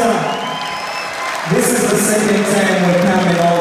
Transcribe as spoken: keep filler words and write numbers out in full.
time. This is the second time we're coming on.